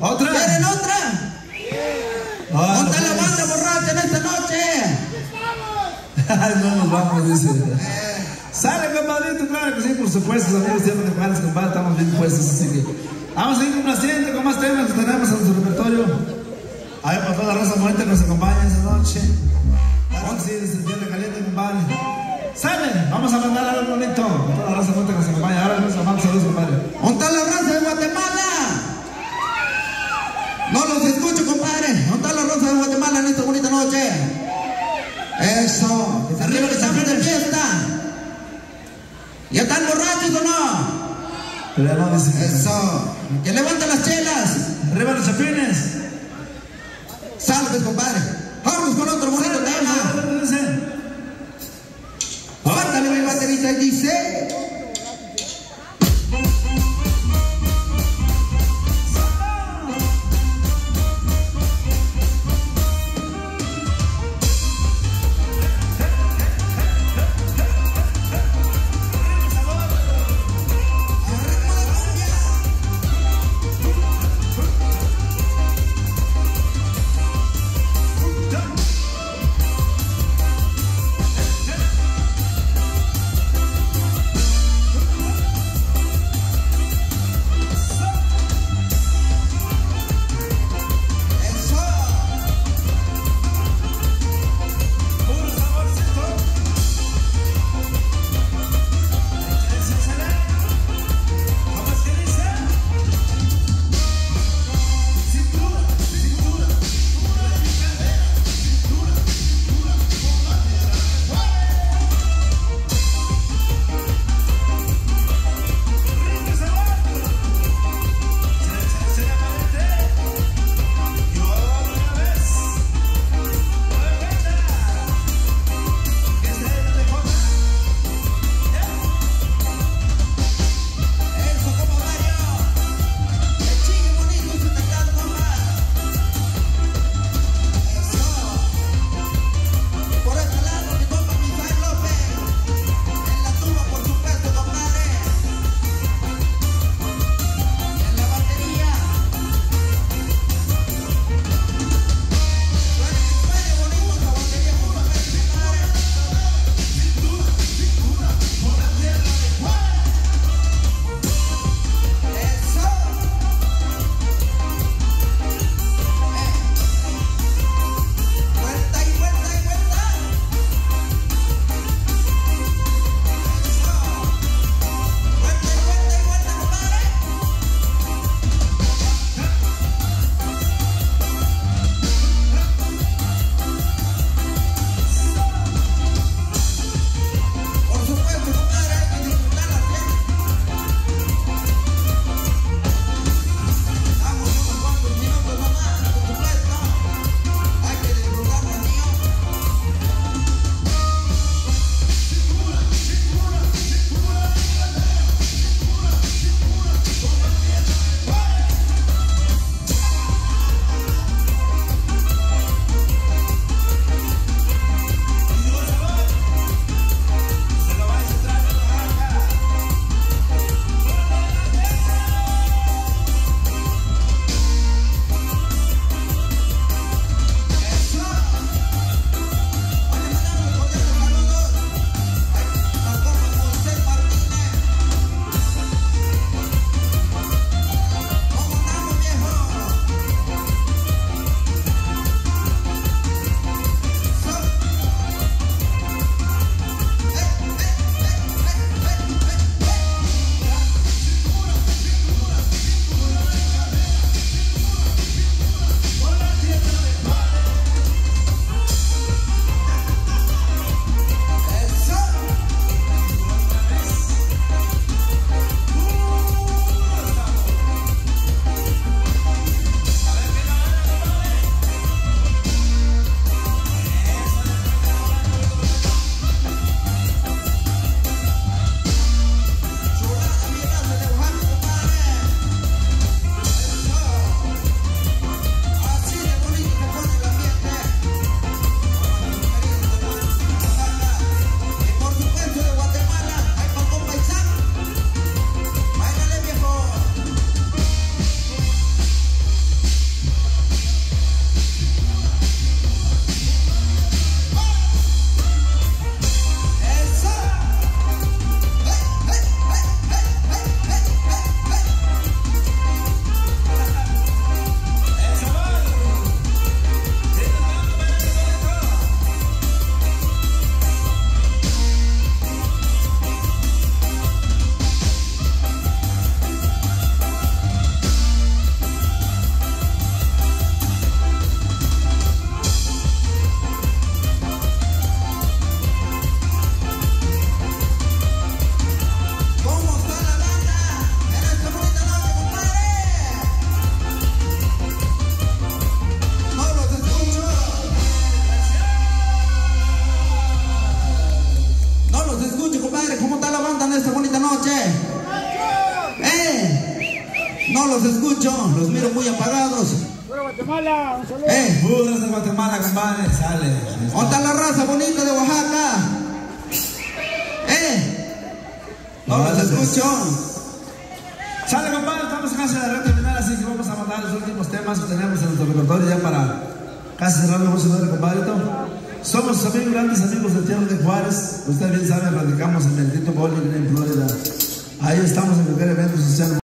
¿Otra? ¿Quieren otra? ¿Dónde está la banda borracha en esta noche? No nos vamos, dice. Sale, compadrito, claro que sí, por supuesto, amigos, siempre de Juárez, compadre, estamos bien puestos, así que vamos a ir complaciendo con más temas que tenemos en nuestro repertorio. A ver, para toda la raza bonita que nos acompaña esta noche. Claro que sí, desde el Tierra Caliente, compadre. Sale, vamos a mandar algo bonito a toda la raza bonita que nos acompaña. Ahora les mandamos saludos, compadre. ¿Dónde está la raza de Guatemala? No los escucho, compadre. ¿Dónde está la raza de Guatemala en esta bonita noche? Eso, que se arriba que estamos de fiesta. ¿Ya están borrachos o no? Pero ya no dice. Eso, que levanten las chelas. Arriba los chapines. Salves, compadre. Vamos con otro bonito tema. Suéltale mi baterista y dice. escucho, los miro muy apagados. Pura Guatemala, un saludo. Puras de Guatemala, compadre, sale. ¿Dónde está la raza bonita de Oaxaca? No los escucho. Sale, compadre, estamos casi a la recta final, así que vamos a mandar los últimos temas que tenemos en nuestro repertorio ya para casi cerrar el negocio de compadrito. Somos sus amigos, grandes amigos de Tierra de Juárez. Ustedes bien saben, radicamos en Bendito Bowling en Florida. Ahí estamos en cualquier evento social.